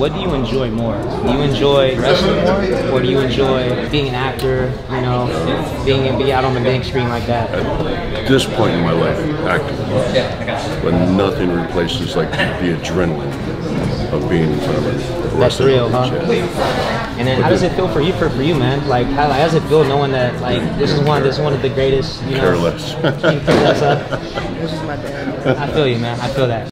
what do you enjoy more? Do you enjoy wrestling more, or do you enjoy being an actor, you know, being out on the big screen like that? At this point in my life, acting. But nothing replaces like the adrenaline of being in front of a That's real, huh? Yeah. And then how does it feel for you, man? Like, how does it feel knowing that, like, this is one of the greatest, you know? Careless. This is my dad. I feel you, man. I feel that.